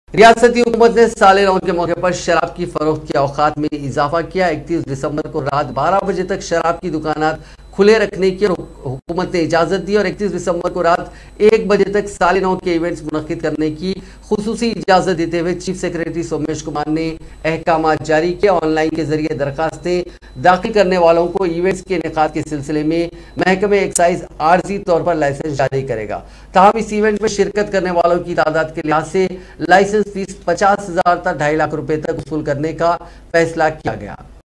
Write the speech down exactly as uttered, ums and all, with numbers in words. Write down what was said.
रियासती हुकूमत ने साल नौ के मौके पर शराब की फरोख्त की औकात में इजाफा किया। इकतीस दिसंबर को रात बारह बजे तक शराब की दुकानात खुले रखने की हुकूमत ने इजाज़त दी और इकतीस दिसंबर को रात एक बजे तक साल नौ के इवेंट्स मुनक्किद करने की खुसूसी इजाज़त देते हुए चीफ सेक्रेटरी सोमेश कुमार ने अहकाम जारी किया। ऑनलाइन के जरिए दरखास्तें दाखिल करने वालों को इवेंट्स के इनेकाद के सिलसिले में महकमे एक्साइज आर्जी तौर पर लाइसेंस जारी करेगा। ताहम इस इवेंट में शिरकत करने वालों की तादाद के लिहाज से लाइसेंस फीस पचास हजार तक ढाई लाख रुपए तक वसूल करने का फैसला किया गया।